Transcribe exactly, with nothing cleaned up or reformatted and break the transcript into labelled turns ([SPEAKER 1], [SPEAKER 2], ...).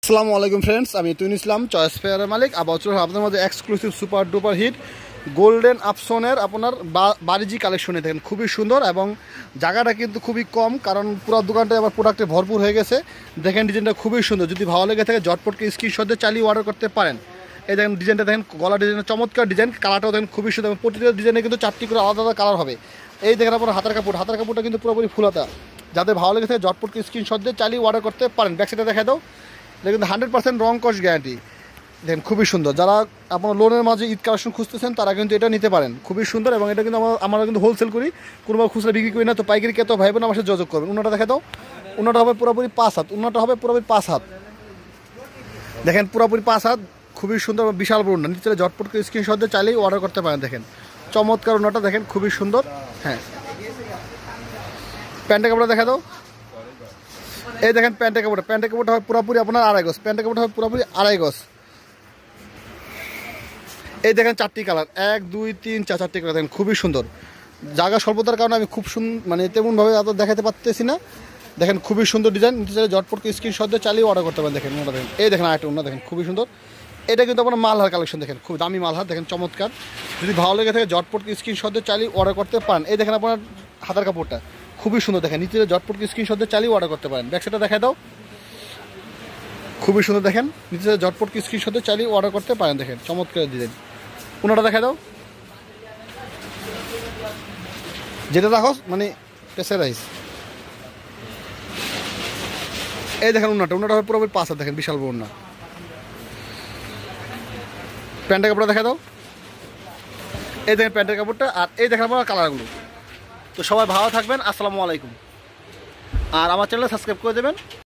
[SPEAKER 1] আসসালামু আলাইকুম ফ্রেন্ডস, আমি তুইন ইসলাম চয়েস ফেয়ারের মালিক। আবার চলুন আপনাদের মধ্যে exclusive super duper hit golden আপসনের আপনার বাড়িজি কালেকশনে দেখেন, খুবই সুন্দর এবং জায়গাটা কিন্তু খুবই কম, কারণ পুরো দোকানটা আবার প্রোডাক্টে ভরপুর হয়ে গেছে। দেখেন ডিজাইনটা খুবই সুন্দর, যদি ভালো লেগে থাকে জটপটকে স্ক্রিনশট দিয়ে চালিয়ে অর্ডার করতে পারেন। এই দেখেন ডিজাইনটা দেখেন, গলা ডিজাইনের চমৎকার ডিজাইন, কালারটাও দেখেন খুবই সুন্দর। প্রতিটা ডিজাইনে কিন্তু চারটি করে আলাদা আলাদা কালার হবে। এই দেখেন আপনার হাতের কাপড়, হাতের কাপড়টা কিন্তু পুরোপুরি ফুলাতা। যাদের ভালো লেগে থাকে জটপটকে স্ক্রিনশট দিয়ে চালিয়ে অর্ডার করতে পারেন। ব্যাকসাইডে দেখা দাও, এটা কিন্তু হান্ড্রেড পার্সেন্ট রং কস্ট গ্যারান্টি। দেখেন খুবই সুন্দর, যারা আপনার লোনের মাঝে ঈদ কালেকশন খুঁজতেছেন তারা কিন্তু এটা নিতে পারেন, খুবই সুন্দর। এবং এটা কিন্তু আমরা আমরা কিন্তু হোলসেল করি, কোনো খুচরা বিক্রি করি না। তো পাইকারি কে তো ভাই বোন আমার সাথে যোগাযোগ করবেন। উন্নাটা দেখা দাও, উন্নাটা হবে পুরোপুরি পাঁচ হাত, উন্নাটা হবে পুরোপুরি পাঁচ হাত। দেখেন পুরোপুরি পাঁচ হাত, খুবই সুন্দর, বিশাল বড় উন্না। নিচে জটপট করে স্ক্রিনশট দিয়ে চাইলেই অর্ডার করতে পারেন। দেখেন চমৎকার উন্নাটা, দেখেন খুবই সুন্দর। হ্যাঁ, প্যান্টের কাপড়টা দেখা দাও, এই দেখেন প্যান্টের কাপড়টা, প্যান্টের কাপড়টা হবে পুরোপুরি আপনার আড়াই গজ, প্যান্টের কাপড়টা হবে পুরোপুরি আড়াই গজ। এই দেখেন চারটি কালার, এক দুই তিন চার, চারটি কালার দেখেন খুবই সুন্দর। জায়গা স্বল্পতার কারণে আমি খুব সুন্দর মানে তেমনভাবে এত দেখাতে পারতেছি না। দেখেন খুবই সুন্দর ডিজাইন, নিতে চাইলে জটপটকে স্ক্রিনশট দিয়ে চালিয়ে অর্ডার করতে পারেন। দেখেন ওটা দেখেন, এই দেখেন আরেকটা ওটা দেখেন খুবই সুন্দর। এটা কিন্তু আপনার মালহার কালেকশন, দেখেন খুব দামি মালহার, দেখেন চমৎকার। যদি ভালো লেগে থাকে জটপটকে স্ক্রিনশট দিয়ে চালিয়ে অর্ডার করতে পারেন। এই দেখেন আপনার হাতের কাপড়টা খুবই সুন্দর, দেখেন নিচে জটপটকে স্ক্রিনশট দিয়ে চালিয়ে অর্ডার করতে পারেন। ব্যাকসাইডটা দেখা দাও, খুবই সুন্দর। দেখেন নিচে জটপটকে স্ক্রিনশট দিয়ে চালিয়ে অর্ডার করতে পারেন। দেখেন চমৎকার ডিজাইন। উনাটা দেখা দাও, যেটা দেখো মানে প্রেসারাইজ। এই দেখেন উন্নাটা, উন্নাটা হবে পুরোপুরি পাঁচ হাত, দেখেন বিশাল বড় উন্না। প্যান্টের কাপড়টা দেখা দাও, এই দেখেন প্যান্টের কাপড়টা। আর এই দেখেন আপনার কালারগুলো। তো সবাই ভালো থাকবেন, আসসালামু আলাইকুম। আর আমার চ্যানেলে সাবস্ক্রাইব করে দেবেন।